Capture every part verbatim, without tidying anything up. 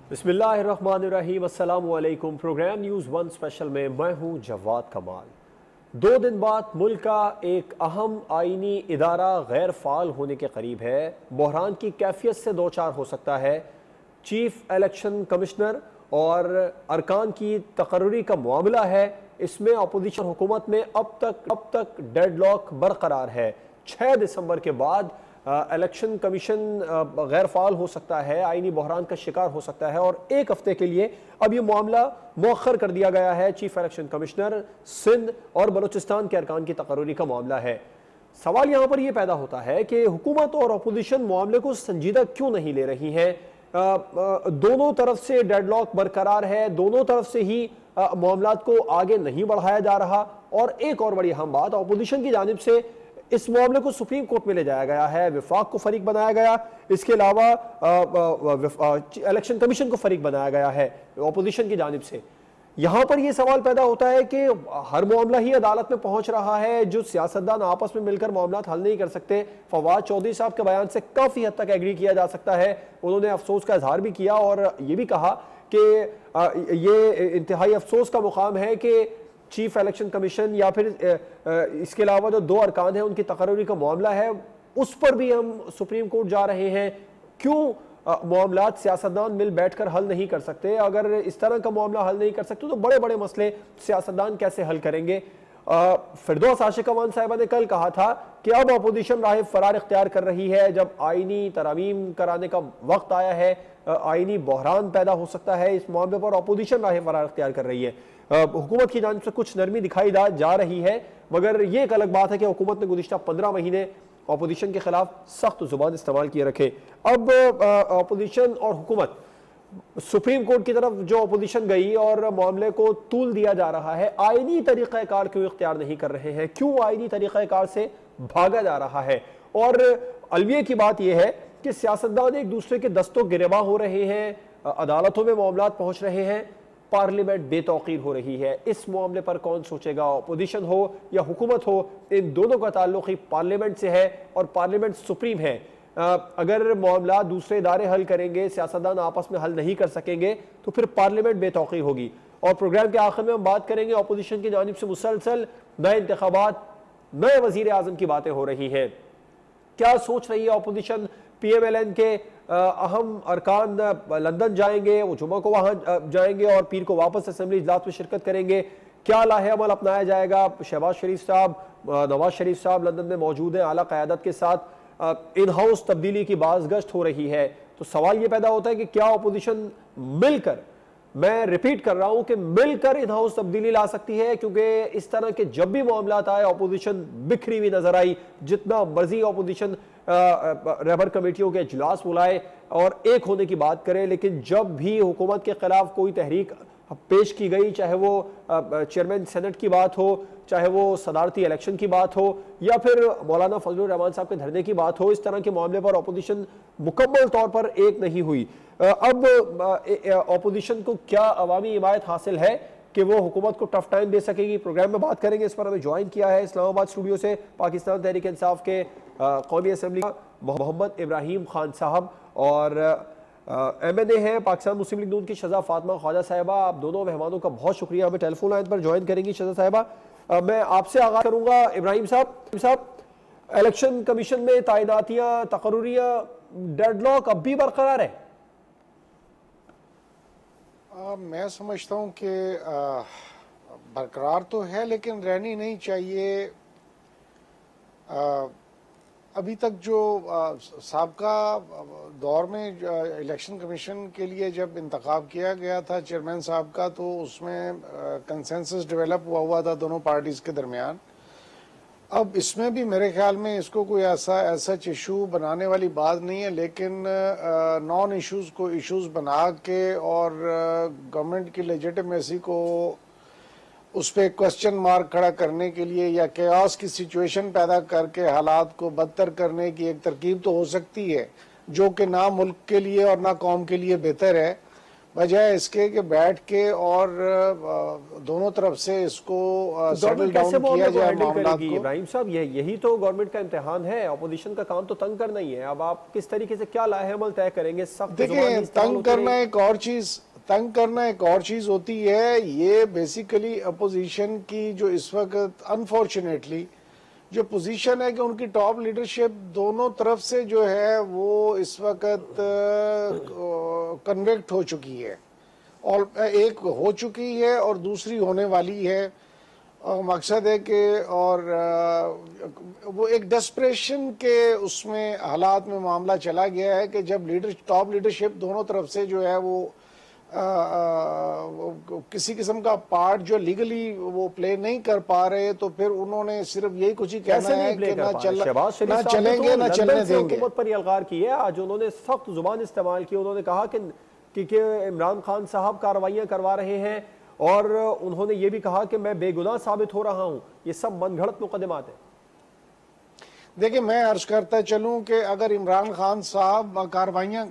बिस्मिल्लाहिर्रहमानिर्रहीम, अस्सलामु अलैकुम। प्रोग्राम न्यूज़ वन स्पेशल में मैं हूं जवाद कमाल। दो दिन बाद मुल्क का एक अहम आइनी इदारा गैर फाल होने के करीब है। बहरान की कैफियत से दो चार हो सकता है। चीफ इलेक्शन कमिश्नर और अरकान की तकर्री का मामला है। इसमें अपोजिशन हुकूमत में अब तक अब तक डेडलॉक बरकरार है। छः दिसंबर के बाद इलेक्शन कमीशन गैर फाल हो सकता है, आईनी बहरान का शिकार हो सकता है और एक हफ्ते के लिए अब ये मामला मौखर कर दिया गया है। चीफ इलेक्शन कमिश्नर सिंध और बलूचिस्तान के अरकान की तकर्री का मामला है। सवाल यहाँ पर यह पैदा होता है कि हुकूमत और अपोजिशन मामले को संजीदा क्यों नहीं ले रही हैं। दोनों तरफ से डेडलॉक बरकरार है, दोनों तरफ से ही मामलात को आगे नहीं बढ़ाया जा रहा। और एक और बड़ी अहम बात, अपोजिशन की जानिब से इस मामले को सुप्रीम कोर्ट में ले जाया गया है, विफाक को फरीक बनाया गया, इसके अलावा इलेक्शन कमीशन को फरीक बनाया गया है अपोजिशन की जानिब से। यहां पर यह सवाल पैदा होता है कि हर मामला ही अदालत में पहुंच रहा है, जो सियासतदान आपस में मिलकर मामला हल नहीं कर सकते। फवाद चौधरी साहब के बयान से काफी हद तक एग्री किया जा सकता है। उन्होंने अफसोस का इजहार भी किया और यह भी कहा कि ये इंतहाई अफसोस का मुकाम है कि चीफ इलेक्शन कमीशन या फिर इसके अलावा जो दो अरकान हैं उनकी तकर्री का मामला है, उस पर भी हम सुप्रीम कोर्ट जा रहे हैं। क्यों मामलात सियासतदान मिल बैठकर हल नहीं कर सकते? अगर इस तरह का मामला हल नहीं कर सकते तो बड़े बड़े मसले सियासतदान कैसे हल करेंगे? फिरदौस आशिक अमान साहिबा ने कल कहा था कि अब अपोजिशन राह फरार इख्तियार कर रही है। जब आईनी तरामीम कराने का वक्त आया है, आईनी बहरान पैदा हो सकता है, इस मामले पर अपोजिशन राह फरार इख्तियार कर रही है। हुकूमत की जानिब से कुछ नरमी दिखाई जा रही है, मगर यह एक अलग बात है कि हुकूमत ने गुज़िश्ता पंद्रह महीने अपोजिशन के खिलाफ सख्त जुबान इस्तेमाल किए रखे। अब अपोजिशन और हुकूमत सुप्रीम कोर्ट की तरफ जो अपोजिशन गई और मामले को तूल दिया जा रहा है, आईनी तरीक़ाकार क्यों इख्तियार नहीं कर रहे हैं, क्यों आईनी तरीक़ाकार से भागा जा रहा है? और अलविये की बात यह है कि सियासतदान एक दूसरे के दस्तों गिरबा हो रहे हैं, अदालतों में मामलात पहुंच रहे हैं, पार्लियामेंट बेतौकीर हो रही है। इस मामले पर कौन सोचेगा, अपोजिशन हो या हुकूमत हो? इन दोनों का ताल्लुक ही पार्लियामेंट से है और पार्लियामेंट सुप्रीम है। अगर मामला दूसरे इदारे हल करेंगे, सियासतदान आपस में हल नहीं कर सकेंगे तो फिर पार्लियामेंट बेतौकीर होगी। और प्रोग्राम के आखिर में हम बात करेंगे अपोजिशन की जानिब से मुसलसल नए इंतखाबात, नए वजीर आजम की बातें हो रही हैं। क्या सोच रही है opposition? P M L N के अहम अरकान लंदन जाएंगे, वो जुमा को वहां जाएंगे और पीर को वापस असेंबली इजलास में शिरकत करेंगे। क्या लाहे अमल अपनाया जाएगा? शहबाज शरीफ साहब, नवाज शरीफ साहब लंदन में मौजूद हैं आला क़यादत के साथ। इन हाउस तब्दीली की बाज़गश्त हो रही है। तो सवाल ये पैदा होता है कि क्या अपोजिशन मिलकर, मैं रिपीट कर रहा हूं कि मिलकर इन हाउस तब्दीली ला सकती है? क्योंकि इस तरह के जब भी मामलात आए अपोजिशन बिखरी हुई नजर आई। जितना मर्जी अपोजिशन रहबर कमेटियों के इजलास बुलाए और एक होने की बात करे, लेकिन जब भी हुकूमत के खिलाफ कोई तहरीक पेश की गई, चाहे वो चेयरमैन सेनेट की बात हो, चाहे वो सदारती इलेक्शन की बात हो या फिर मौलाना फजलुर रहमान साहब के धरने की बात हो, इस तरह के मामले पर अपोजिशन मुकम्मल तौर पर एक नहीं हुई। अब अपोजिशन को क्या अवामी हिमायत हासिल है कि वो हुकूमत को टफ टाइम दे सकेगी? प्रोग्राम में बात करेंगे। इस पर हमें ज्वाइन किया है इस्लामाबाद स्टूडियो से पाकिस्तान तहरीक इंसाफ के कौमी असम्बली मोहम्मद इब्राहिम खान साहब और एम एन ए है पाकिस्तान मुस्लिम लीग नून की शज़ा फातिमा ख्वाजा साहिबा। आप दोनों मेहमानों का बहुत शुक्रिया, हमें टेलीफोन लाइन पर ज्वाइन करेंगी। शज़ा साहिबा, मैं आपसे आगाज़ करूँगा। इब्राहिम साहब साहब इलेक्शन कमीशन में तैनातियाँ, तकर्रियाँ, डेडलॉक अब भी बरकरार है? आ, मैं समझता हूँ कि बरकरार तो है लेकिन रहनी नहीं चाहिए। आ, अभी तक जो साबका दौर में इलेक्शन कमीशन के लिए जब इंतखाब किया गया था चेयरमैन साहब का, तो उसमें कंसेंसस डेवलप हुआ हुआ था दोनों पार्टीज़ के दरमियान। अब इसमें भी मेरे ख्याल में इसको कोई ऐसा ऐसा इशू बनाने वाली बात नहीं है, लेकिन नॉन इश्यूज़ को इश्यूज़ बना के और गवर्नमेंट की लेजिटिमेसी को उस पर क्वेश्चन मार्क खड़ा करने के लिए या केओस की सिचुएशन पैदा करके हालात को बदतर करने की एक तरकीब तो हो सकती है, जो कि ना मुल्क के लिए और ना कौम के लिए बेहतर है। बजाय इसके कि बैठ के और दोनों तरफ से इसको सेटल डाउन किया जाए मामला को। इब्राहिम साहब, ये यही तो गवर्नमेंट का इम्तिहान है, अपोजिशन का काम तो तंग करना ही है। अब आप किस तरीके से क्या लाहे अमल तय करेंगे? सख्त देखिए, तंग करना एक और चीज तंग करना एक और चीज होती है। ये बेसिकली अपोजिशन की जो इस वक्त अनफॉर्चुनेटली जो पोजीशन है कि उनकी टॉप लीडरशिप दोनों तरफ से जो है वो इस वक्त कन्वेक्ट हो चुकी है, और एक हो चुकी है और दूसरी होने वाली है। और मकसद है कि और वो एक डेस्परेशन के उसमें हालात में मामला चला गया है कि जब लीडर टॉप लीडरशिप दोनों तरफ से जो है वो आ, आ, किसी किस्म का पार्ट जो लीगली वो प्ले नहीं कर पा रहे, तो फिर उन्होंने सिर्फ यही कुछ ही कहना है कि ना चल ना चलेंगे ना चलने देंगे। हुकूमत पर अलगार की है, आज उन्होंने सख्त जुबान इस्तेमाल की। उन्होंने कहा कि कि इमरान खान साहब कार्रवाइयां करवा रहे हैं, और उन्होंने ये भी कहा कि मैं बेगुनाह साबित हो रहा हूं। ये सब मनगढ़ंत मुकदमात है। देखिए, मैं अर्ज करता चलूं कि अगर इमरान खान साहब कार्रवाइयां,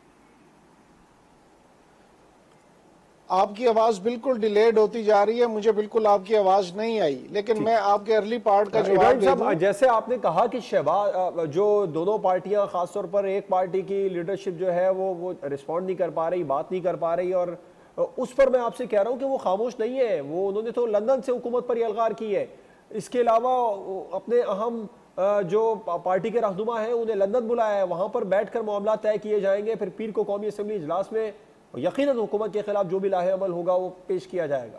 आपकी आवाज बिल्कुल डिलेड होती जा रही है, मुझे बिल्कुल आपकी आवाज नहीं आई, लेकिन मैं आपके अर्ली पार्ट का जवाब दे दूं। जैसे आपने कहा कि शहबाज, जो दोनों पार्टियां, खासतौर पर एक पार्टी की लीडरशिप जो है वो वो रिस्पॉन्ड नहीं कर पा रही, बात नहीं कर पा रही, और उस पर मैं आपसे कह रहा हूं कि वो खामोश नहीं है। वो उन्होंने तो लंदन से हुकूमत पर अलगार की है। इसके अलावा अपने अहम जो पार्टी के रहनुमा है उन्हें लंदन बुलाया है, वहां पर बैठकर मामला तय किए जाएंगे। फिर पीर को कौमी असम्बली इजलास में यकीनन हुकूमत के खिलाफ जो भी लाहे अमल होगा वो पेश किया जाएगा।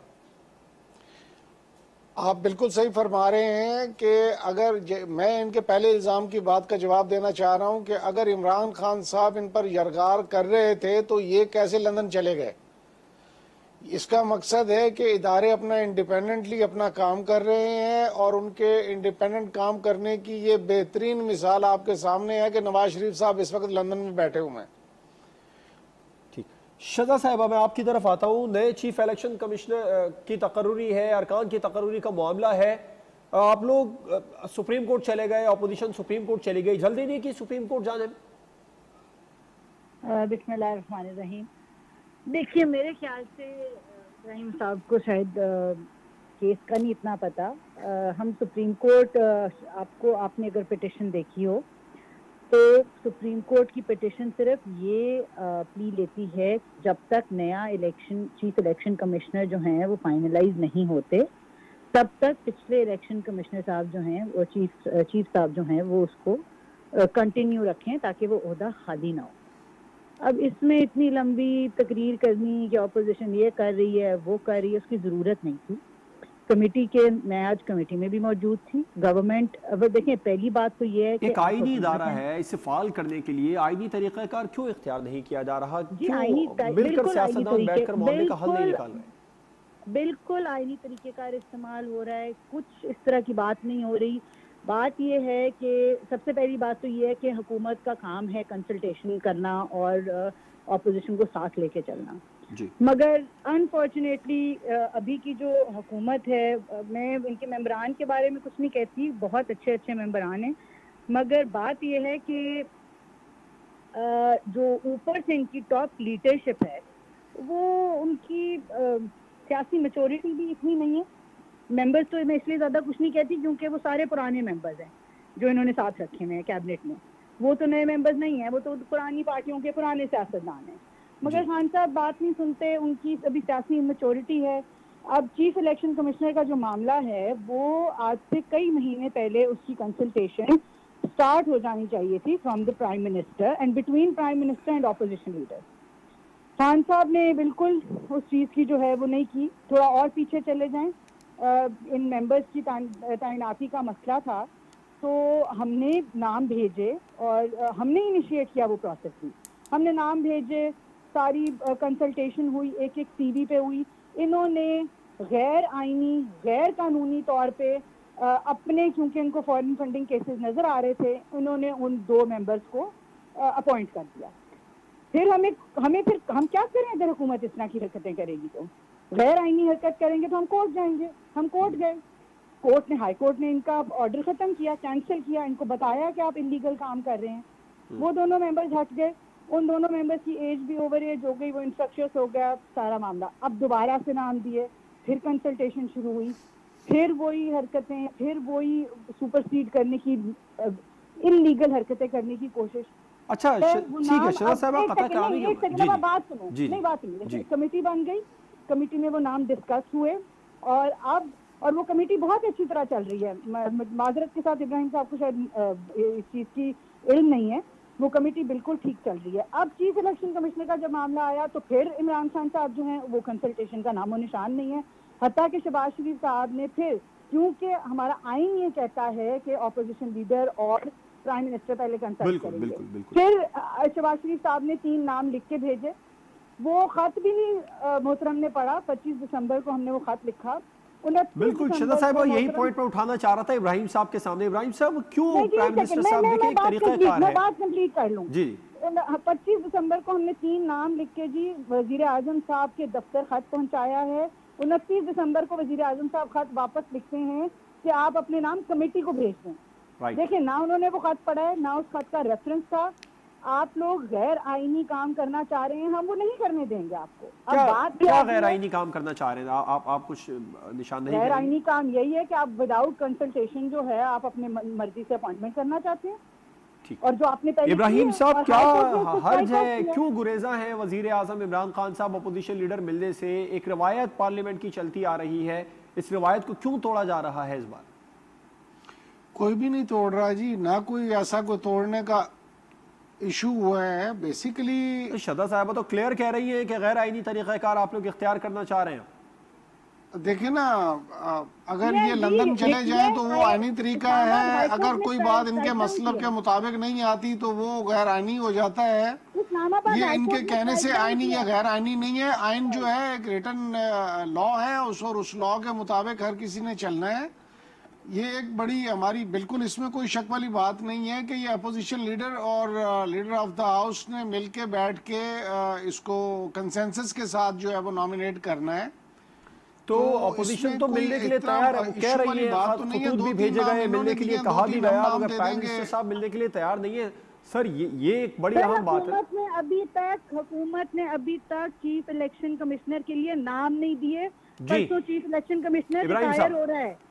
आप बिल्कुल सही फरमा रहे हैं कि अगर मैं इनके पहले इल्ज़ाम की बात का जवाब देना चाह रहा हूं कि अगर इमरान खान साहब इन पर यरगार कर रहे थे तो ये कैसे लंदन चले गए। इसका मकसद है कि इदारे अपना इंडिपेंडेंटली अपना काम कर रहे हैं, और उनके इंडिपेंडेंट काम करने की ये बेहतरीन मिसाल आपके सामने है कि नवाज शरीफ साहब इस वक्त लंदन में बैठे हुए हैं। शजा साहिबा, मैं आपकी तरफ आता हूँ। नए चीफ इलेक्शन कमिश्नर की तकर्रुरी है, अरकान की तकर्रुरी का मामला है। आप लोग सुप्रीम कोर्ट चले गए, अपोजिशन सुप्रीम कोर्ट चली गई, जल्दी नहीं कि सुप्रीम कोर्ट जाने? बिस्मिल्लाहिर्रहमानिर्रहीम। देखिए, मेरे ख्याल से रहीम साहब को शायद केस का नहीं इतना पता। आ, हम सुप्रीम कोर्ट, आपको आपने अगर पिटिशन देखी हो तो सुप्रीम कोर्ट की पिटिशन सिर्फ ये प्ली लेती है जब तक नया इलेक्शन चीफ इलेक्शन कमिश्नर जो हैं वो फाइनलाइज नहीं होते, तब तक पिछले इलेक्शन कमिश्नर साहब जो हैं वो चीफ चीफ साहब जो हैं वो उसको कंटिन्यू रखें ताकि वो ओहदा खाली ना हो। अब इसमें इतनी लंबी तकरीर करनी कि अपोजिशन ये कर रही है वो कर रही है, उसकी ज़रूरत नहीं थी। कमेटी के, मैं आज कमेटी में भी मौजूद थी। गवर्नमेंट, अब देखें, पहली बात तो ये है कि एक आईनी इदारा है, इसे फाल करने के लिए आईनी तरीक़ाकार क्यों इख्तियार नहीं किया जा रहा? क्यों मिलकर सियासतदान बैठकर मामले का हल नहीं निकाल रहे? बिल्कुल आईनी तरीके का इस्तेमाल हो रहा है, कुछ इस तरह की बात नहीं हो रही। बात ये है कि सबसे पहली बात तो ये है कि हुकूमत का काम है कंसल्टेशन करना और अपोजिशन को साथ लेके चलना जी। मगर अनफॉर्चुनेटली अभी की जो हुकूमत है, मैं इनके मेंबरान के बारे में कुछ नहीं कहती, बहुत अच्छे अच्छे मेंबरान हैं, मगर बात ये है कि जो ऊपर से इनकी टॉप लीडरशिप है वो उनकी सियासी मैच्योरिटी भी इतनी नहीं है। मेंबर्स तो मैं इसलिए ज़्यादा कुछ नहीं कहती क्योंकि वो सारे पुराने मेंबर्स हैं जो इन्होंने साथ रखे हुए हैं कैबिनेट में। वो तो नए मेंबर्स नहीं हैं, वो तो पुरानी पार्टियों के पुराने सियासतदान हैं। मगर खान साहब बात नहीं सुनते, उनकी अभी सियासी इमेच्योरिटी है। अब चीफ इलेक्शन कमिश्नर का जो मामला है वो आज से कई महीने पहले उसकी कंसल्टेशन स्टार्ट हो जानी चाहिए थी from the prime minister and between prime minister and opposition leader. Khan साहब ने बिल्कुल उस चीज़ की जो है वो नहीं की। थोड़ा और पीछे चले जाएं, इन मेंबर्स की तैनाती का मसला था तो हमने नाम भेजे और हमने इनिशिएट किया वो प्रोसेस भी। हमने नाम भेजे, सारी कंसल्टेशन हुई, एक एक सीवी पे हुई। इन्होंने गैर आईनी गैर कानूनी तौर पे आ, अपने, क्योंकि इनको फॉरेन फंडिंग केसेस नज़र आ रहे थे, उन्होंने उन दो मेंबर्स को अपॉइंट कर दिया। फिर हमें हमें फिर हम क्या करें अगर हुकूमत इस तरह की हरकतें करेगी? तो गैर आईनी हरकत करेंगे तो हम कोर्ट जाएंगे। हम कोर्ट गए, कोर्ट ने हाई कोर्ट ने इनका ऑर्डर ख़त्म किया, कैंसिल किया, इनको बताया कि आप इलीगल काम कर रहे हैं। वो दोनों मेंबर्स हट गए, उन दोनों मेंबर्स की एज भी ओवर एज हो गई, वो इंस्ट्रक्शंस हो गया सारा मामला। अब दोबारा से नाम दिए, फिर कंसल्टेशन शुरू हुई, फिर वही हरकतें, फिर वही सुपरसीड करने की इलीगल हरकतें करने की कोशिश। अच्छा ठीक है शहनाज साहब, आप पता क्या नहीं, एक सेकंड आप बात सुनो, नहीं बात नहीं, कमेटी बन गई, कमेटी में वो नाम डिस्कस हुए और अब और वो कमेटी बहुत अच्छी तरह चल रही है। माजरत के साथ इब्राहिम साहब को शायद इस चीज की इल्म नहीं है, वो कमेटी बिल्कुल ठीक चल रही है। अब चीफ इलेक्शन कमिश्नर का जब मामला आया तो फिर इमरान खान साहब जो हैं वो कंसल्टेशन का नामो निशान नहीं है। हत्ता कि शहबाज शरीफ साहब ने फिर, क्योंकि हमारा आइन ये कहता है कि ऑपोजिशन लीडर और प्राइम मिनिस्टर पहले कंसल्ट करेंगे, फिर शहबाज शरीफ साहब ने तीन नाम लिख के भेजे, वो खत भी नहीं मोहतरम ने पढ़ा। पच्चीस दिसंबर को हमने वो खत लिखा। बिल्कुल शहनाज साहब, यही पॉइंट मैं उठाना चाह रहा था इब्राहिम साहब के सामने। इब्राहिम साहब, क्यों प्राइम मिनिस्टर साहब देखिए एक तरीकाकार है, बात कंप्लीट कर लूं जी। पच्चीस दिसंबर को हमने तीन नाम लिख के जी वजीर आजम साहब के दफ्तर खत पहुंचाया है। उनतीस दिसंबर को वजीर आजम साहब खत वापस लिखते हैं कि आप अपने नाम कमेटी को भेज दें। देखिए ना उन्होंने वो खत पढ़ा है, ना उस खत का रेफरेंस था। आप लोग गैर आईनी काम करना चाह रहे हैं, हम वो नहीं करने देंगे आपको। अब क्या, बात क्या गैर आईनी काम करना चाह रहे हैं आप? आप, आप कुछ निशान नहीं? गैर आईनी काम यही है कि आप विदाउट कंसल्टेशन जो है आप अपने मर्जी से अपॉइंटमेंट करना चाहते हैं। ठीक। और जो आपने पहले इब्राहिम साहब, क्या हर्ज है, क्यों गुरेजा है वजीर आजम इमरान खान साहब अपोजिशन लीडर मिलने से? एक रवायत पार्लियामेंट की चलती आ रही है, इस रवायत को क्यों तोड़ा जा रहा है इस बार? कोई भी नहीं तोड़ रहा जी, ना कोई ऐसा कोई तोड़ने का इशू हुआ है। बेसिकली तो शहदा साहब तो क्लियर कह रही है कि गैर आईनी तरीक़ाकार आप लोग इख्तियार करना चाह रहे हैं। देखिए ना, अगर ये लंदन चले जाएं तो वो आईनी तरीका है, अगर कोई बात इनके मसलब के मुताबिक नहीं आती तो वो गैर आईनी हो जाता है। ये इनके कहने से आईनी या गैर आईनी नहीं है। आइन जो है एक रिटन लॉ है, उस और उस लॉ के मुताबिक हर किसी ने चलना है। ये एक बड़ी हमारी, बिल्कुल इसमें कोई शक वाली बात नहीं है कि ये अपोजिशन लीडर और लीडर ऑफ द हाउस ने मिलके बैठ के इसको कंसेंसस के साथ जो है वो नॉमिनेट करना है। तो अपोजिशन तो मिलने के लिए तैयार है, कह रही है, खतूत भी भेजे गए, मिलने के लिए कहा भी गया, मगर प्राइम मिनिस्टर साहब मिलने के लिए तैयार नहीं है। सर ये ये एक बड़ी अहम बात है। ने अभी तक हुकूमत ने अभी तक चीफ इलेक्शन कमिश्नर के लिए नाम नहीं दिए। परसों चीफ इलेक्शन कमिश्नर रिटायर हो रहा है।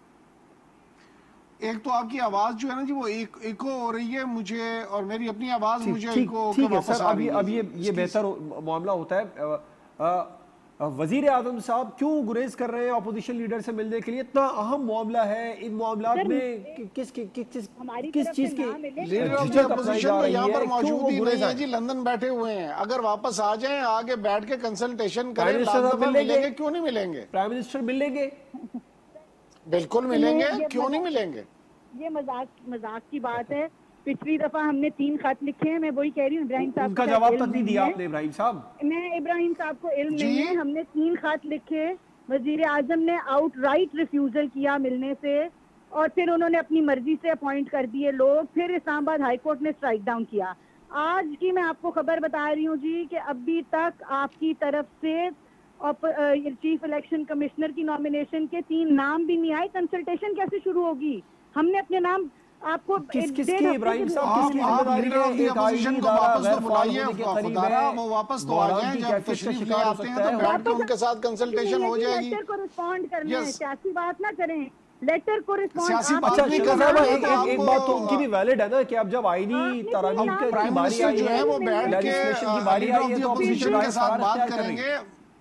एक तो आपकी आवाज जो है ना जी वो एक इको हो रही है मुझे, और मेरी अपनी आवाज मुझे इको ठीक है सर। अब ये अब ये ये बेहतर मामला होता है। वजीर आजम साहब क्यों गुरेज कर रहे हैं अपोजिशन लीडर से मिलने के लिए? इतना अहम मामला है, इन मामलात में किस किस किस किस चीज की लीडर ऑफ अपोजिशन यहाँ पर मौजूद ही नहीं है जी, लंदन बैठे हुए हैं। अगर वापस आ जाएं, आगे बैठ के कंसल्टेशन करें, मिलेंगे क्यों नहीं मिलेंगे? प्राइम मिनिस्टर मिलेंगे, बिल्कुल मिलेंगे, क्यों नहीं मिलेंगे? ये मजाक मजाक की बात है। पिछली दफा हमने तीन खत लिखे हैं, मैं वही कह रही हूँ इब्राहिम साहब, उनका जवाब तक नहीं दिया आपने इब्राहिम साहब। मैं इब्राहिम साहब को इल्म नहीं है, हमने तीन खत लिखे, वजीर आजम ने आउटराइट रिफ्यूजल किया मिलने से, और फिर उन्होंने अपनी मर्जी से अपॉइंट कर दिए लोग, फिर इस्लामाबाद हाई कोर्ट ने स्ट्राइक डाउन किया। आज की मैं आपको खबर बता रही हूँ जी कि अभी तक आपकी तरफ से चीफ इलेक्शन कमिश्नर की नॉमिनेशन के तीन नाम भी नहीं आए। कंसल्टेशन कैसे शुरू होगी? हमने अपने नाम आपको किस किस की इब्राहिम साहब किसकी जिम्मेदारी है? एक आईनी को वापस तो बुलाइए, खुदारा वो वापस तो आ जाएं, जब तशरीफ ले आते हैं तो बैठ के उनके साथ कंसल्टेशन हो जाएगी। लेटर को रिस्पॉन्ड करना है, सियासी बात ना करें, लेटर को रिस्पॉन्ड। अच्छा साहब एक एक बात तो उनकी भी वैलिड है ना कि अब जब आईनी तरामीम की बारी आई है, वो बैठ के बारी आई है तो अपोजिशन के साथ बात करेंगे।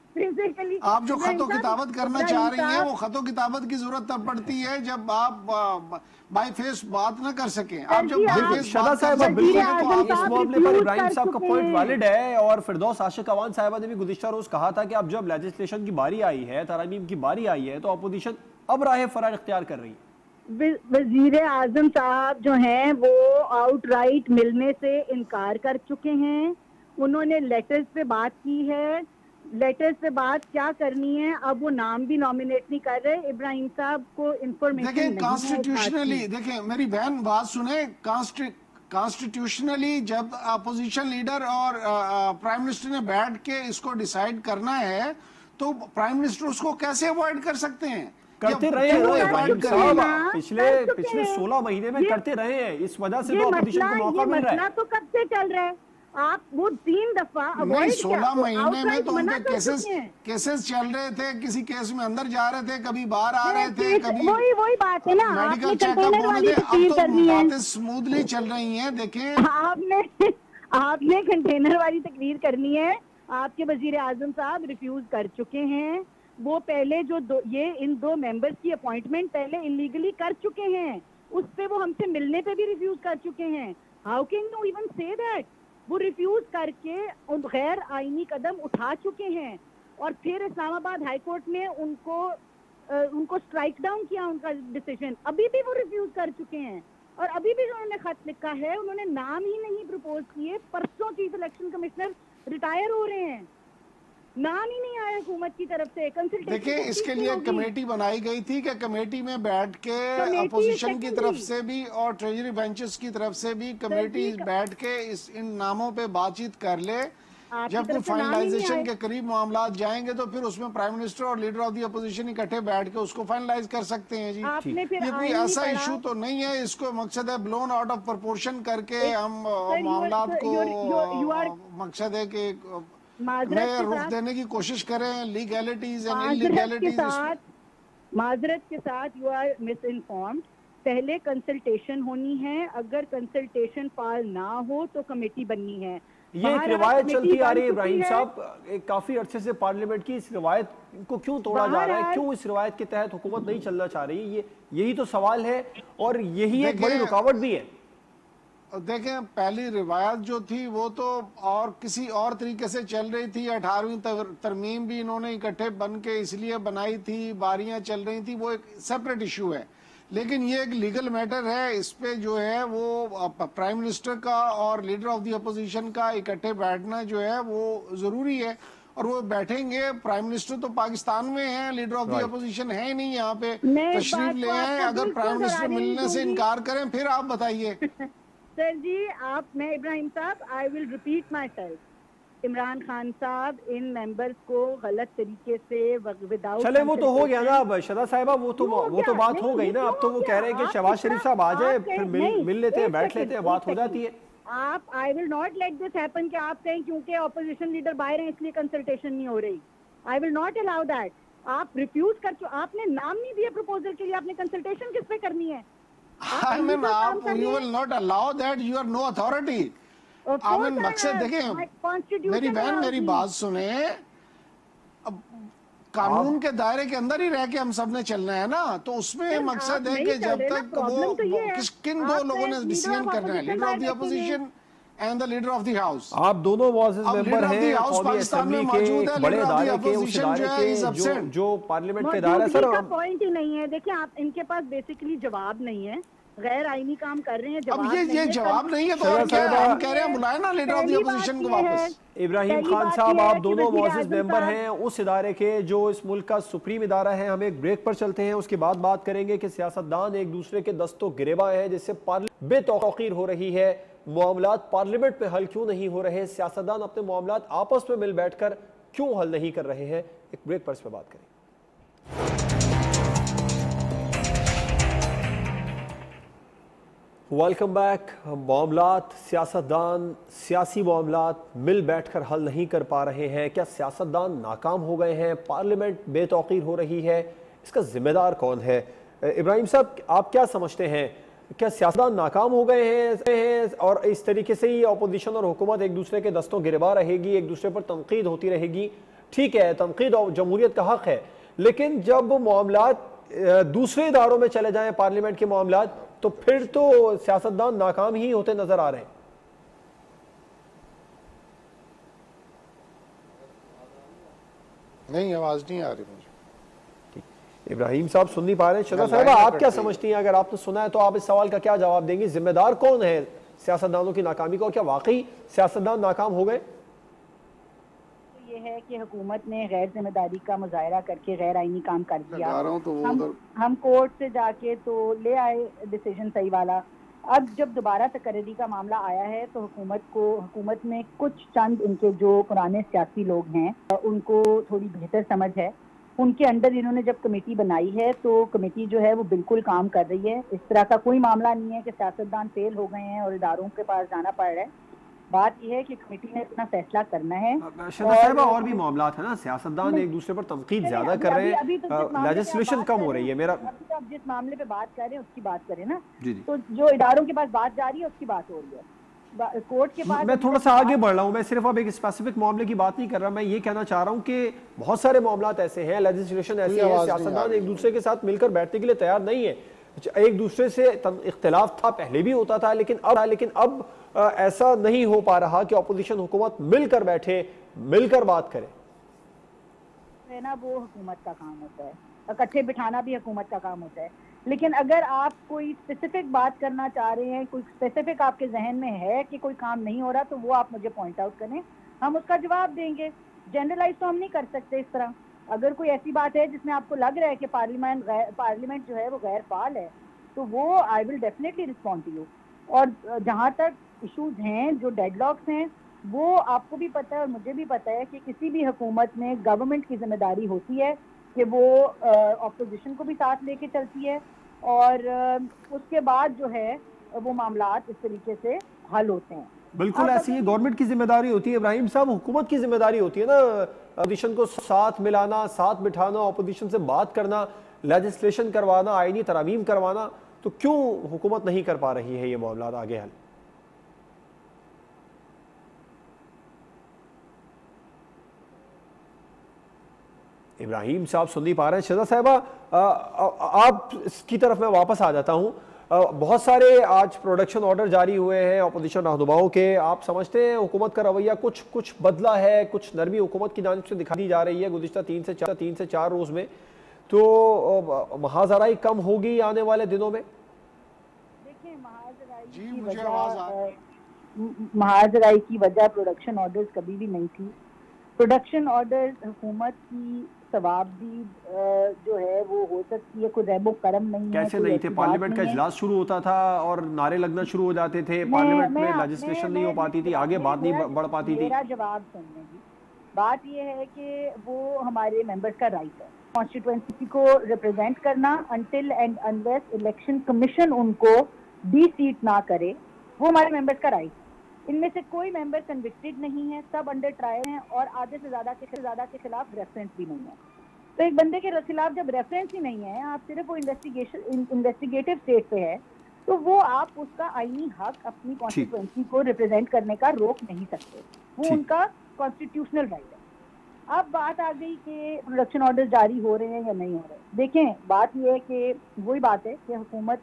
आप जो खतो किताबत करना चाह रही हैं, वो खतो किताबत की जरूरत तब पड़ती है जब आप बाय फेस बात ना कर सकें। आप जब बाय फेस शहदा साहब बिल्कुल इस मामले पर इब्राहिम साहब का पॉइंट वैलिड है, और फिरदौस आशिक अवान साहिबा ने भी गुज़िश्ता रोज कहा था कि अब जब लेजिस्लेशन की बारी आई है, तरामीम की बारी आई है, तो अपोजिशन अब राह फरार इख्तियार कर रही है। वजीर आजम साहब जो हैं वो आउटराइट मिलने से इनकार कर चुके हैं। उन्होंने लेटर्स पे बात की है, लेटर्स पे बात क्या करनी है, अब वो नाम भी नॉमिनेट नहीं कर रहे। इब्राहिम साहब को इंफॉर्मेशन नहीं है। कॉन्स्टिट्यूशनली देखिए मेरी बहन बात सुने, कॉन्स्टिट्यूशनली जब अपोजिशन लीडर और प्राइम मिनिस्टर ने बैठ के इसको डिसाइड करना है तो प्राइम मिनिस्टर उसको कैसे अवॉइड कर सकते हैं? करते रहे हैं साहब, पिछले पिछले सोलह महीने में करते रहे हैं, इस वजह से तो अपोजिशन को मौका मिल रहा है। तो कब से चल रहा है आप वो तीन दफा नहीं, सोलह महीने में तो उनके केसेस केसेस चल रहे थे, किसी केस में अंदर जा रहे थे, कभी बाहर आ रहे थे, कभी वही वही बात है ना, मेडिकल चेकअप होने थे। अब तो बातें स्मूथली चल रही हैं। देखें, आपने आपने कंटेनर वाली तकरीर करनी है, आपके वजीर आजम साहब रिफ्यूज कर चुके हैं। वो पहले जो दो, ये इन दो मेंबर्स की अपॉइंटमेंट पहले इलीगली कर चुके हैं, उस पे वो हमसे मिलने पे भी रिफ्यूज कर चुके हैं। How can you even say that? वो रिफ्यूज करके उन गैर आईनी कदम उठा चुके हैं और फिर इस्लामाबाद हाई कोर्ट ने उनको आ, उनको स्ट्राइक डाउन किया उनका डिसीजन। अभी भी वो रिफ्यूज कर चुके हैं और अभी भी उन्होंने खत लिखा है, उन्होंने नाम ही नहीं प्रपोज किए। परसों चीफ इलेक्शन कमिश्नर रिटायर हो रहे हैं, नाम ही नहीं आया हुकूमत की तरफ से। कंसल्टेशन देखिए, इसके लिए कमेटी बनाई गई थी कि कमेटी में बैठ के अपोजिशन की तरफ से भी और ट्रेजरी बेंचेस की तरफ से भी कमेटी बैठ के इस इन नामों पे बातचीत कर ले। जब कोई फाइनलाइजेशन के करीब मामला जाएंगे तो फिर उसमें प्राइम मिनिस्टर और लीडर ऑफ द अपोजिशन इकट्ठे बैठ के उसको फाइनलाइज कर सकते हैं जी। ये कोई ऐसा इशू तो नहीं है, इसको मकसद है ब्लोन आउट ऑफ प्रोपोर्शन करके हम मामला को मकसद है कि मैं रुख देने की कोशिश करें लीगैलिटीज एंड इलीगैलिटीज। माजरत के साथ यू आर मिस इन्फॉर्म्ड। पहले कंसल्टेशन होनी है, अगर कंसल्टेशन फाल ना हो तो कमेटी बननी है। ये एक रिवायत चलती आ रही है इब्राहिम साहब, एक काफी अरसे से पार्लियामेंट की। इस रिवायत को क्यों तोड़ा जा रहा है? क्यों इस रिवायत के तहत हुकूमत नहीं चलना चाह रही? ये यही तो सवाल है और यही एक बड़ी रुकावट भी है। देखें, पहली रिवायत जो थी वो तो और किसी और तरीके से चल रही थी। अठारहवीं तरमीम भी इन्होंने इकट्ठे बन के इसलिए बनाई थी, बारियां चल रही थी, वो एक सेपरेट इशू है। लेकिन ये एक लीगल मैटर है, इस पे जो है वो प्राइम मिनिस्टर का और लीडर ऑफ द अपोजिशन का इकट्ठे बैठना जो है वो जरूरी है। और वो बैठेंगे। प्राइम मिनिस्टर तो पाकिस्तान में है, लीडर ऑफ द अपोजिशन है नहीं यहाँ पे, तशरीफ ले आए। अगर प्राइम मिनिस्टर मिलने से इनकार करें फिर आप बताइए। सर जी, आप, मैं इब्राहिम साहब, I will repeat myself, Imran Khan साहब इन मेंबर्स को गलत तरीके से विदाउट, चले वो तो हो गया ना अब शदा साहिबा, वो तो वो तो बात हो गई ना। अब तो वो कह रहे हैं कि शहबाज शरीफ साहब आ जाए, फिर मिल मिल लेते हैं, बैठ लेते हैं, बात हो जाती है। आप, I will not let this happen कि आप कहें क्योंकि ऑपोजिशन लीडर बाहर हैं इसलिए कंसल्टेशन नहीं हो रही। I will not allow that. आप रिफ्यूज कर चुके, आपने नाम नहीं दिया प्रपोजल के लिए, आपने कंसल्टेशन किस पे करनी है? I mean, आप, you will not allow that. You are no authority. I mean, मकसद देखें, मेरी बहन मेरी बात सुने, अब कानून के दायरे के अंदर ही रह के हम सब ने चलना है ना। तो उसमें मकसद है कि जब तक वो किस किन दो लोगों ने डिसीजन करना है, leader of the opposition and the leader of the house. आप दोनों मुअज़्ज़िज़ मेंबर हैं कौमी असेंबली के, बड़े इदारे के, उस इदारे के जो जो पार्लियामेंट के इदारे। सर पॉइंट ही नहीं है। देखिए, आप, इनके पास बेसिकली जवाब नहीं है, गैर आईनी काम कर रहे हैं। अब ये ये जवाब नहीं है तो और क्या हम कह रहे हैं, बुलाए ना लीडर ऑफ द अपोजिशन को वापस। इब्राहिम खान साहब, आप दोनों मुअज़्ज़िज़ मेंबर हैं उस इदारे के जो इस मुल्क का सुप्रीम इदारा है। हम एक ब्रेक पर चलते हैं, उसके बाद बात करेंगे कि सियासतदान एक दूसरे के दस्तों गिरेबा हैं जिससे पार्लियामेंट बेतौकीर हो रही है। मामलात पार्लियामेंट पे हल क्यों नहीं हो रहे? सियासतदान अपने मामलात आपस में मिल बैठकर क्यों हल नहीं कर रहे हैं? एक ब्रेक पर इस पर बात करेंगे। Welcome back. मामलात, सियासतदान सियासी मामलात मिल बैठकर हल नहीं कर पा रहे हैं। क्या सियासतदान नाकाम हो गए हैं? पार्लियामेंट बेतौकीर हो रही है, इसका जिम्मेदार कौन है? इब्राहिम साहब, आप क्या समझते हैं, क्या सियासतदान नाकाम हो गए हैं और इस तरीके से ही अपोजिशन और हुकूमत एक दूसरे के दस्तों गिरबा रहेगी, एक दूसरे पर तनकीद होती रहेगी? ठीक है, तनकीद और जमहूरियत का हक है, लेकिन जब मामलात दूसरे इदारों में चले जाएं, पार्लियामेंट के मामलात, तो फिर तो सियासतदान नाकाम ही होते नजर आ रहे हैं। नहीं, आवाज नहीं आ रही मुझे। इब्राहिम साहब सुन नहीं पा रहे हैं। शदा साहब, आप क्या समझती हैं? अगर आपने सुना है तो आप इस सवाल का क्या जवाब देंगी? जिम्मेदार कौन है सियासतदानों की नाकामी का? और क्या वाकई सियासतदान नाकाम हो गए? ये है कि हुकूमत ने गैर जिम्मेदारी का मुजाहरा करके गैर आईनी काम कर दिया। तो हम, हम कोर्ट से जाके तो ले आए डिसीजन सही वाला। अब जब दोबारा तकर्री का मामला आया है तो हुकूमत को हुकूमत में कुछ चंद इनके जो पुराने सियासी लोग हैं उनको थोड़ी बेहतर समझ है। उनके अंडर इन्होंने जब कमेटी बनाई है तो कमेटी जो है वो बिल्कुल काम कर रही है। इस तरह का कोई मामला नहीं है कि सियासतदान फेल हो गए हैं और इदारों के पास जाना पड़ रहा है। बात यह है कि कमेटी ने अपना फैसला करना है। शहदा साहिबा, और भी मामला है ना, सियासतदान एक दूसरे पर तनकीद ज्यादा कर रहे हैं, लेजिस्लेशन कम हो रही है। मेरा अभी तो आप जिस मामले पे बात कर रहे हैं उसकी बात करें ना, जी जी। तो जो इदारों के पास बात जा रही है उसकी बात हो रही है कोर्ट के पास। मैं थोड़ा सा आगे बढ़ रहा हूँ, मैं सिर्फ अब एक स्पेसिफिक मामले की बात नहीं कर रहा, मैं ये कहना चाह रहा हूँ कि बहुत सारे मामला ऐसे हैं, लेजिस्लेशन ऐसे हैं, सियासतदान एक दूसरे के साथ मिलकर बैठने के लिए तैयार नहीं है। एक दूसरे से इख्तिलाफ था, पहले भी होता था, लेकिन अब लेकिन अब आ, ऐसा नहीं हो पा रहा कि अपोजिशन हुकूमत मिलकर बैठे, मिलकर बात करे। है ना, वो हुकूमत का काम होता है, इकट्ठे बिठाना भी हुकूमत का काम होता है। लेकिन अगर आप कोई स्पेसिफिक बात करना चाह रहे हैं, कोई स्पेसिफिक आपके जहन में है कि कोई काम नहीं हो रहा, तो वो आप मुझे पॉइंट आउट करें, हम उसका जवाब देंगे। जनरलाइज तो हम नहीं कर सकते इस तरह। अगर कोई ऐसी बात है जिसमें आपको लग रहा है कि पार्लियामेंट पार्लियामेंट जो है वो गैर फाल है, तो वो I will definitely respond to you. और जहाँ तक इश्यूज हैं, जो डेडलॉक्स हैं, वो आपको भी पता है और मुझे भी पता है कि किसी भी हुकूमत में गवर्नमेंट की जिम्मेदारी होती है कि वो ऑपोजिशन को भी साथ लेके चलती है, और उसके बाद जो है वो मामलात इस तरीके से हल होते हैं। बिल्कुल ऐसी ही गवर्नमेंट की जिम्मेदारी होती है इब्राहिम साहब, हुकूमत की जिम्मेदारी होती है ना, अपोजिशन को साथ मिलाना, साथ बिठाना, अपोजिशन से बात करना, लेजिस्लेशन करवाना, आईनी तरामीम करवाना। तो क्यों हुकूमत नहीं कर पा रही है ये मामला आगे हल? इब्राहिम साहब सुन नहीं पा रहे हैं। शहदा साहिबा, आप इसकी तरफ मैं वापस आ जाता हूँ। बहुत सारे आज प्रोडक्शन ऑर्डर जारी हुए हैं अपोजिशन रहनुमाओं के, आप समझते हैं हुकूमत का रवैया कुछ कुछ बदला है, कुछ नरमी हुकूमत की जानिब से दिखाई जा रही है गुज़िश्ता तीन से चार तीन से चार रोज़ में, तो महाजराई कम होगी आने वाले दिनों में? देखिए, महाजराई जी की मुझे वजह आवाज आ रही है। महाजराई की वजह प्रोडक्शन ऑर्डर्स कभी भी नहीं थी। प्रोडक्शन ऑर्डर्स हुकूमत की सवाबदीद जो है वो हो सकती है, कोई रैबो करम नहीं है। कैसे नहीं थे? पार्लियामेंट का इजलास शुरू होता था और नारे लगना शुरू हो जाते थे, पार्लियामेंट में लेजिस्लेशन नहीं हो पाती थी, आगे बात नहीं बढ़ पाती थी। मेरा जवाब सुनने की बात ये है कि वो हमारे मेंबर्स का राइट है कॉन्स्टिट्यूएंसी को रिप्रेजेंट करना, until and unless election commission उनको डी सीट ना करे, वो हमारे मेंबर्स का राइट है। इनमें से कोई मेंबर कन्विक्टेड नहीं है, सब अंडर ट्रायल हैं, और आधे से ज्यादा के ज्यादा के खिलाफ रेफरेंस भी नहीं है। तो एक बंदे के खिलाफ जब रेफरेंस ही नहीं है, आप सिर्फ वो इन्वेस्टिगेशन इन्वेस्टिगेटिव स्टेज पे है, तो वो आप उसका आईनी हक अपनी कॉन्स्टिट्यूएंसी को रिप्रेजेंट करने का रोक नहीं सकते, वो उनका कॉन्स्टिट्यूशनल राइट है। अब बात आ गई कि प्रोडक्शन ऑर्डर जारी हो रहे हैं या नहीं हो रहे। देखें, बात यह है कि वही बात है कि हुकूमत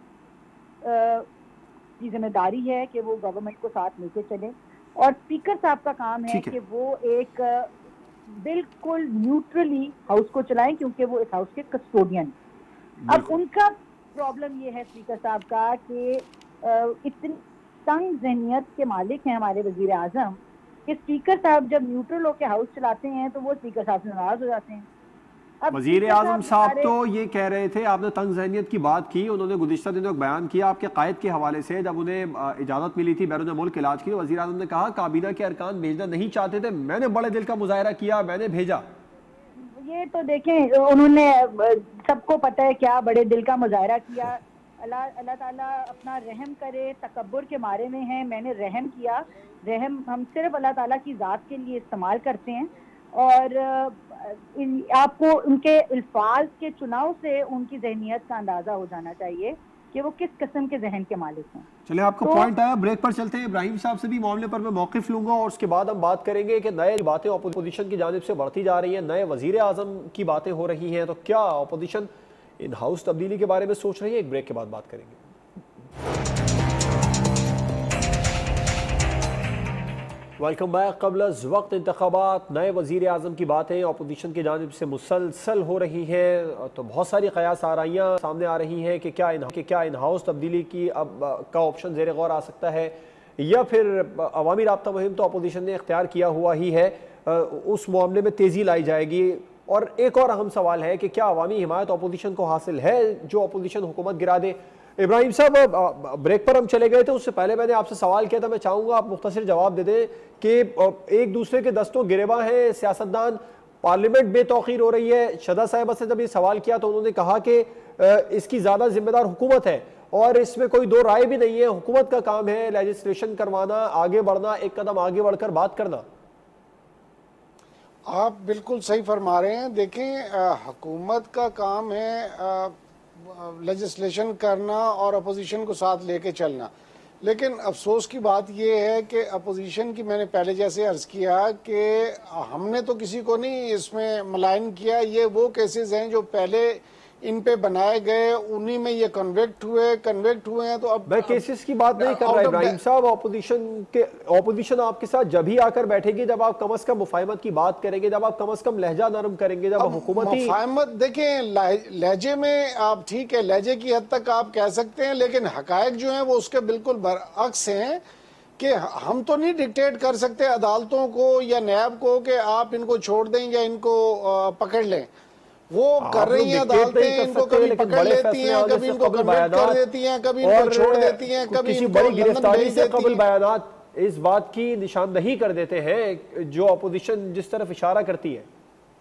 की जिम्मेदारी है कि वो गवर्नमेंट को साथ लेके चले, और स्पीकर साहब का काम है कि वो एक बिल्कुल न्यूट्रली हाउस को चलाएं, क्योंकि वो इस हाउस के कस्टोडियन। अब उनका प्रॉब्लम ये है स्पीकर साहब का कि इतनी तंग ज़हनियत के मालिक हैं हमारे वजीर आजम कि स्पीकर साहब जब न्यूट्रल होकर हाउस चलाते हैं तो वो स्पीकर साहब से नाराज हो जाते हैं। वजीर आजम साहब तो ये कह रहे थे, आपने तंग ज़हनियत की बात की, उन्होंने गुज़िश्ता दिनों एक बयान किया आपके कायद के हवाले से, जब उन्हें इजाज़त मिली थी बैरून मुल्क इलाज की, वजीर आजम ने कहा काबीना के अरकान भेजना नहीं चाहते थे, मैंने बड़े दिल का मुजाहरा किया, मैंने भेजा। ये तो देखें, उन्होंने, सबको पता है क्या बड़े दिल का मुजाहरा किया। अल्लाह अल्लाह ताला अपना रहम करे, तकब्बुर के मारे में है, मैंने रहम किया। रहम हम सिर्फ अल्लाह ताला की ज़ात के लिए इस्तेमाल करते हैं, और आपको उनके अल्फाज के चुनाव से उनकी ज़हनियत का अंदाज़ा हो जाना चाहिए कि वो किस किस्म के जहन के मालिक हैं। चलिए, आपका तो, पॉइंट आया, ब्रेक पर चलते हैं। इब्राहिम साहब से भी मामले पर मैं मौक़िफ़ लूंगा और उसके बाद हम बात करेंगे कि नए बातें अपोजिशन की जानिब से बढ़ती जा रही हैं, नए वज़ीर आज़म की बातें हो रही हैं, तो क्या अपोजिशन इन हाउस तब्दीली के बारे में सोच रही है? एक ब्रेक के बाद बात करेंगे। Welcome back. क़ब्ल वक्त इंतख़ाबात, नए वज़ीर आज़म की बातें अपोजिशन की जानिब से मुसलसल हो रही हैं, तो बहुत सारी क़यास आराइयाँ सामने आ रही हैं कि क्या इन कि क्या इन हाउस तब्दीली की अब का ऑप्शन ज़ेर गौर आ सकता है, या फिर अवामी राब्ता मुहिम तो अपोजिशन ने इख्तियार किया हुआ ही है, उस मामले में तेज़ी लाई जाएगी। और एक और अहम सवाल है कि क्या अवामी हिमायत अपोजिशन को हासिल है जो अपोजिशन हुकूमत गिरा दे? इब्राहिम साहब, ब्रेक पर हम चले गए थे, उससे पहले मैंने आपसे सवाल किया था, मैं चाहूँगा आप मुख्तसर जवाब दे दें कि एक दूसरे के दस्तों गिरेबा हैं सियासतदान, पार्लियामेंट बेतौकीर हो रही है। शहदा साहिबा से जब ये सवाल किया तो उन्होंने कहा कि इसकी ज़्यादा जिम्मेदार हुकूमत है, और इसमें कोई दो राय भी नहीं है। हुकूमत का काम है लेजिस्लेशन करवाना, आगे बढ़ना, एक कदम आगे बढ़कर बात करना। आप बिल्कुल सही फरमा रहे हैं। देखें, हुकूमत का काम है लेजिस्लेशन करना और अपोजिशन को साथ लेके चलना, लेकिन अफसोस की बात यह है कि अपोजिशन की, मैंने पहले जैसे अर्ज किया कि हमने तो किसी को नहीं इसमें मलायन किया। ये वो केसेस हैं जो पहले इन पे बनाए गए, उन्हीं में ये कन्वेक्ट हुए कन्वेक्ट हुए हैं। तो अब मैं केसेस की बात नहीं कर रहा इब्राहिम साहब। ऑपोजिशन के ऑपोजिशन आपके साथ जब ही आकर बैठेगी जब आप कम अज कम मुफाहमत की बात करेंगे, जब आप कम अज कम लहजा नरम करेंगे, जब हुकूमती मुफाहमत। देखें, लहजे में आप ठीक है, लहजे की हद तक आप कह सकते हैं, लेकिन हकायक जो हैं वो उसके बिल्कुल बरअक्स हैं कि हम तो नहीं डिक्टेट कर सकते अदालतों को या नैब को कि आप इनको छोड़ दें या इनको पकड़ लें। वो कर रही हैं अदालतें, इनको कभी पकड़ लेती हैं, कभी इनको कन्वर्ट कर देती हैं, कभी इनको छोड़ देती हैं, कभी किसी बड़ी गिरफ्तारी से कबल बयानात इस बात की निशानदही कर देते हैं जो अपोजिशन जिस तरफ इशारा करती है।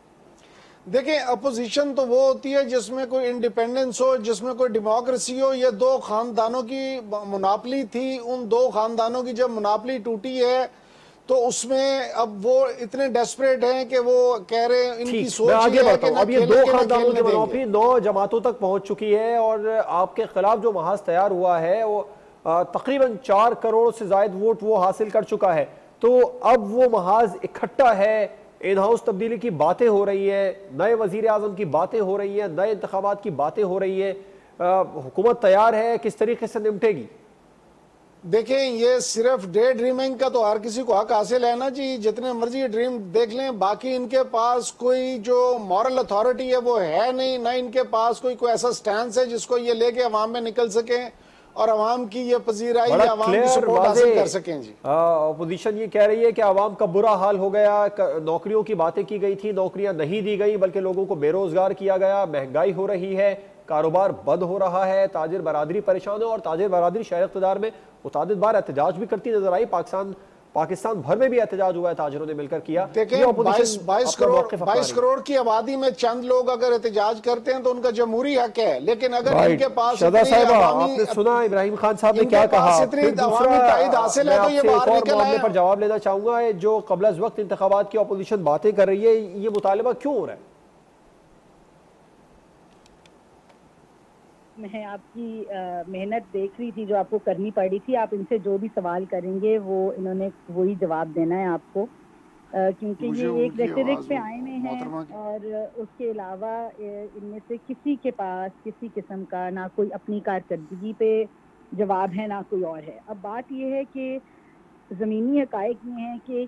देखें, अपोजिशन तो वो होती है जिसमें कोई इंडिपेंडेंस हो, जिसमें कोई डेमोक्रेसी हो। ये दो खानदानों की मुनापली थी, उन दो खानदानों की जब मुनापली टूटी है तो उसमें अब वो इतने डेस्परेट हैं कि वो कह रहे हैं, इनकी सोच आगे बढ़ता हूं। अब ये दो खानदानों की मुनाफी नौ जमातों तक पहुंच चुकी है और आपके खिलाफ जो महाज तैयार हुआ है वो तकरीबन चार करोड़ से ज्यादा वोट वो हासिल कर चुका है। तो अब वो महाज इकट्ठा है, इन हाउस तब्दीली की बातें हो रही है, नए वजीर आजम की बातें हो रही है, नए इंतखाबात की बातें हो रही है, हुकूमत तैयार है, किस तरीके से निपटेगी? देखें, ये सिर्फ डे ड्रीमिंग का तो हर किसी को हक हासिल है ना जी, जितने मर्जी ड्रीम देख लें। बाकी इनके पास कोई जो मॉरल अथॉरिटी है वो है नहीं, ना इनके पास कोई कोई ऐसा स्टैंड है जिसको ये लेके अवाम में निकल सकें और अवाम की ये पजीराई या अवाम की सपोर्ट हासिल कर सकें जी। अपोजिशन ये कह रही है कि अवाम का बुरा हाल हो गया, नौकरियों की बातें की गई थी, नौकरियां नहीं दी गई, बल्कि लोगों को बेरोजगार किया गया, महंगाई हो रही है, कारोबार बंद हो रहा है, ताजिर बरादरी परेशान है। और ताजिर बरादरी शहर इक़्तिदार में मुतादिद बार एहतजाज भी करती नजर आई। पाकिस्तान पाकिस्तान भर में भी एहतजाज हुआ है, ताजिरों ने मिलकर किया। बाईस करोड़ बाईस करोड़ की आबादी में चंद लोग अगर एहतजाज करते हैं तो उनका जमहूरी हक है, लेकिन अगर इनके पास शदा साहिबा, आपने सुना इब्राहिम खान साहब ने क्या कहा। हासिल है तो ये बाहर निकल आए। पर जवाब लेना चाहूंगा, जो कबल अज़ वक्त इंतखाबात की अपोजिशन बातें कर रही है, ये मुतालिबा क्यों हो रहा है? मैं आपकी मेहनत देख रही थी जो आपको करनी पड़ी थी। आप इनसे जो भी सवाल करेंगे वो इन्होंने वही जवाब देना है आपको, आ, क्योंकि ये एक रेटरिक पे आए हुए हैं और उसके अलावा इनमें से किसी के पास किसी किस्म का ना कोई अपनी कारकर्दगी पे जवाब है ना कोई और है। अब बात ये है कि ज़मीनी हक़ाइक़ ये हैं कि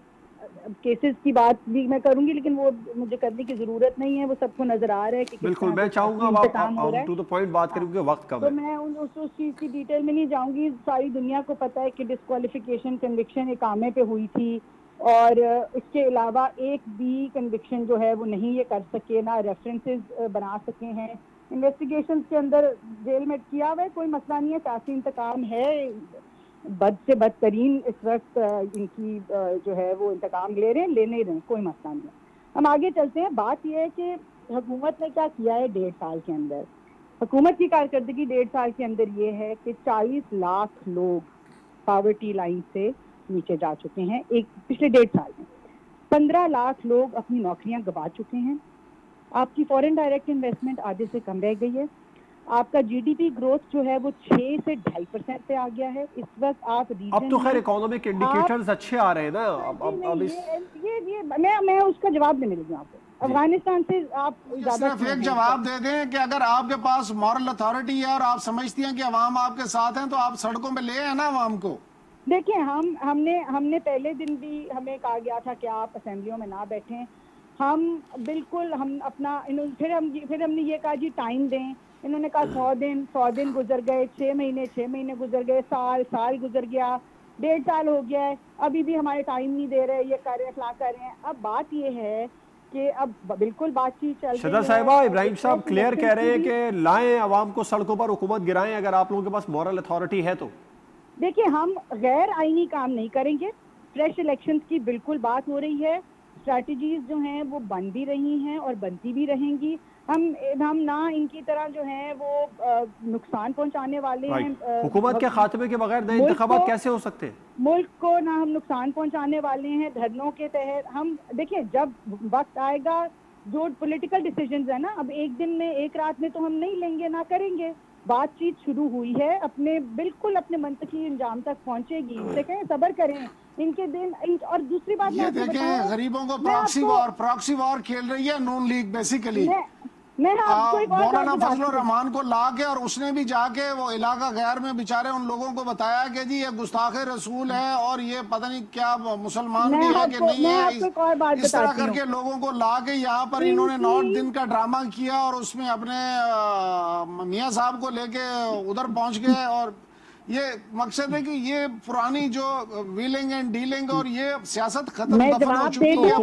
केसेस की बात भी मैं करूंगी, लेकिन वो मुझे करने की जरूरत नहीं है, वो सबको नजर आ रहा है कि बिल्कुल मैं चाहूंगा आप आप टू द पॉइंट बात करेंगे, वक्त कम है तो मैं उन उस, उस चीज की डिटेल में नहीं जाऊंगी। सारी दुनिया को पता है कि डिस्क्वालिफिकेशन कन्विक्शन इकामे पे हुई थी और इसके अलावा एक भी कन्विक्शन जो है वो नहीं ये कर सके, ना रेफरेंसेस बना सके हैं। इन्वेस्टिगेशन के अंदर जेल में किया हुआ है, कोई मसला नहीं है, सियासी इंतकाम है, बद से बदतरीन इस वक्त इनकी जो है वो इंतकाम ले रहे हैं, लेने ही रहे, कोई मसला नहीं है। हम आगे चलते हैं। बात यह है कि हुकूमत ने क्या किया है डेढ़ साल के अंदर। हुकूमत की कारकर्दगी डेढ़ साल के अंदर ये है कि चालीस लाख लोग पॉवर्टी लाइन से नीचे जा चुके हैं। एक पिछले डेढ़ साल में पंद्रह लाख लोग अपनी नौकरियां गंवा चुके हैं। आपकी फॉरेन डायरेक्ट इन्वेस्टमेंट आधे से कम रह गई है। आपका जीडीपी ग्रोथ जो है वो छह से ढाई परसेंट पे आ गया है इस वक्त। आप अब तो खैर इकोनॉमिक इंडिकेटर्स अच्छे आ रहे हैं ना। अब अब अब इस ये ये मैं मैं उसका जवाब नहीं मिलेगा आपको। अफगानिस्तान से आप सिर्फ एक जवाब दे दें कि अगर आपके पास मॉरल अथॉरिटी है और आप समझती हैं कि अवाम आपके साथ हैं तो आप सड़कों पे ले आए ना अवाम को। देखिए, हम हमने हमने पहले दिन भी हमें कहा गया था कि आप असेंबलियों में ना बैठें। हम बिल्कुल हम अपना फिर हम फिर हमने ये कहा जी टाइम दें। इन्होंने कहा सौ दिन सौ दिन गुजर गए, छः महीने छः महीने गुजर गए, साल साल गुजर गया, डेढ़ साल हो गया है, अभी भी हमारे टाइम नहीं दे रहे, ये कर रहे हैं, फला कर रहे हैं। अब बात ये है कि अब बिल्कुल बातचीत चल रही है। शदा साहिबा, इब्राहिम साहब क्लियर कह रहे हैं कि लाएं अवाम को सड़कों पर, हुकूमत गिराएं अगर आप लोगों के पास मॉरल अथॉरिटी है तो। देखिए, हम गैर आईनी काम नहीं करेंगे। फ्रेश इलेक्शंस की बिल्कुल बात हो रही है। स्ट्रैटेजीज जो हैं वो बन भी रही हैं और बनती भी रहेंगी। हम हम ना इनकी तरह जो है वो आ, नुकसान पहुंचाने वाले हैं। हुकूमत के खात्मे के बगैर नए इंतखाबात कैसे हो सकते हैं? मुल्क को ना हम नुकसान पहुंचाने वाले हैं धरनों के तहत। हम देखिए जब वक्त आएगा जो पॉलिटिकल डिसीजंस है ना, अब एक दिन में एक रात में तो हम नहीं लेंगे ना करेंगे। बातचीत शुरू हुई है, अपने बिल्कुल अपने मंतकी अंजाम तक पहुंचेगी। इनसे कहें सब्र करें इनके दिन इन, और दूसरी बात ये देखें गरीबों को प्रॉक्सी वॉर प्रॉक्सी वॉर खेल रही है नून लीग बेसिकली। मैं आपको एक और मौलाना फजलुर रहमान को ला के और उसने भी जाके वो इलाका गैर में बेचारे उन लोगों को बताया कि जी ये गुस्ताखे रसूल है और ये पता नहीं क्या मुसलमान भी है कि नहीं है, इस, इस तरह करके लोगों को ला के यहाँ पर इन्होंने नौ दिन का ड्रामा किया और उसमें अपने मियाँ साहब को लेके उधर पहुंच गए। और ये मकसद है कि ये पुरानी जो व्हीलिंग एंड डीलिंग और ये सियासत खत्म दफन हो चुकी है।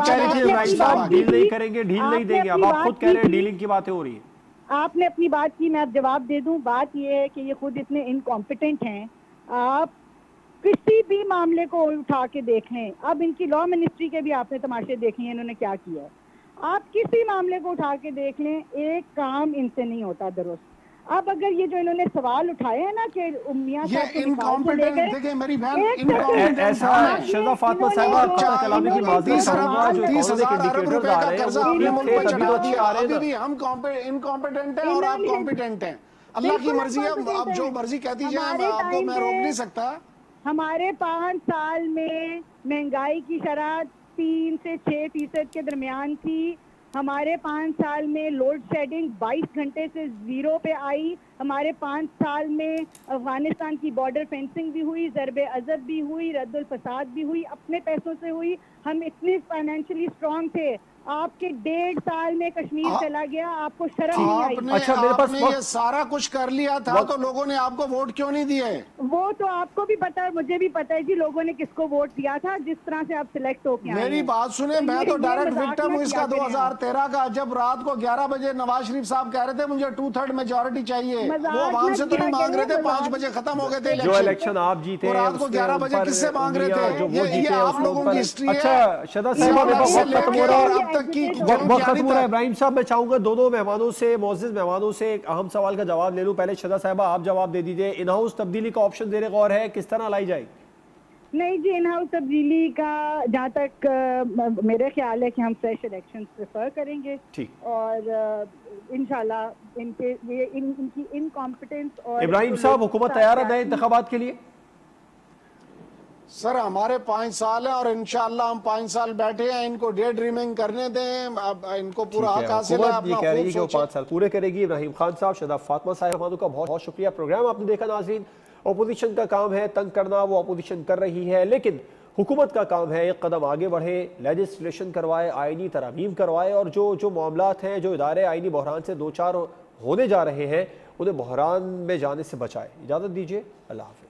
डील नहीं करेंगे, डील नहीं देंगे। अब आप खुद कह रहे हैं डीलिंग की बातें हो रही है। आपने अपनी बात की, मैं अब जवाब दे दूं। बात ये है कि ये खुद इतने इनकॉम्पिटेंट हैं। आप किसी भी मामले को उठा के देख लें, अब इनकी लॉ मिनिस्ट्री के भी आपने तमाशे देख लिए इन्होंने क्या किया है। आप किसी मामले को उठा के देख लें, एक काम इनसे नहीं होता दुरुस्त। अब अगर ये जो इन्होंने सवाल उठाए हैं ना कि मियां साहब को निकाल के ले गए, देखिए मेरी बहन ऐसा शहज़ा फातिमा साहिबा पता चला कि माजी साहबा जो तीस हजार अरब रुपए का कर्जा अपने मुल्क पे चढ़ा दिया। अभी भी हम इनकॉम्पिटेंट हैं और आप कॉम्पिटेंट हैं। अल्लाह की मर्जी है, आप जो मर्जी कहती जाए, आपको मैं रोक नहीं सकता। हमारे पाँच साल में महंगाई की शरह तीन से छह फीसद के दरमियान थी। हमारे पाँच साल में लोड शेडिंग बाईस घंटे से जीरो पे आई। हमारे पाँच साल में अफगानिस्तान की बॉर्डर फेंसिंग भी हुई, ज़रबे अज़ब भी हुई, रद्दुल फसाद भी हुई, अपने पैसों से हुई। हम इतने फाइनेंशियली स्ट्रांग थे। आपके डेढ़ साल में कश्मीर चला गया, आपको शर्म नहीं आई। अच्छा, मेरे पास ये सारा कुछ कर लिया था तो लोगों ने आपको वोट क्यों नहीं दिए? वो तो आपको भी पता है, मुझे भी पता है जी लोगों ने किसको वोट दिया था, जिस तरह से आप सिलेक्ट होके आए। मेरी बात सुने, मैं तो डायरेक्ट विक्टिम हूँ इसका दो हजार तेरह का, जब रात को ग्यारह बजे नवाज शरीफ साहब कह रहे थे मुझे टू थर्ड मेजोरिटी चाहिए। वो आवाम से तो नहीं मांग रहे थे, पांच बजे खत्म हो गए थे जो इलेक्शन आप जीते, रात को ग्यारह बजे किससे मांग रहे थे? ये आप लोगों की हिस्ट्री है। अच्छा शहज़ा साहिबा, अब तक की खत्म हो रहा है। इब्राहिम साहब, मैं चाहूंगा दोनों मेहमानों से, मोअज़्ज़िज़ मेहमानों से एक अहम सवाल का जवाब ले लूं। पहले शहज़ा साहिबा आप जवाब दे दीजिए, इन हाउस तब्दीली का ऑप्शन देने गौर है, किस तरह लाई जाएगी? नहीं जी, इन हाउस तब्दीली का जहाँ तक आ, मेरे ख्याल है कि हम फ्रेश इलेक्शन प्रेफर करेंगे। ठीक। और इंशाल्लाह इनके ये इन, इनकी इनकॉम्पिटेंस और इब्राहिम साहब, हुकूमत तैयार है नए इंतखाबात के लिए? सर हमारे पाँच साल है और इंशाल्लाह हम पाँच साल बैठे हैं, इनको डे ड्रीमिंग करने दें। अब इनको पूरा हक हासिल है, अपना कह रही है कि वो पाँच साल पूरे करेगी। इब्राहिम खान साहब, शहज़ा फातिमा साहिबा का बहुत बहुत शुक्रिया। प्रोग्राम आपने देखा नाज़रीन, अपोजिशन का काम है तंग करना, वो अपोजिशन कर रही है, लेकिन हुकूमत का काम है एक कदम आगे बढ़े, लेजिस्लेशन करवाए, आइनी तरमीम करवाए और जो जो मामलात हैं, जो इदारे आइनी बहरान से दो चार होने जा रहे हैं, उन्हें बहरान में जाने से बचाए। इजाज़त दीजिए, अल्लाह हाफ़िज़।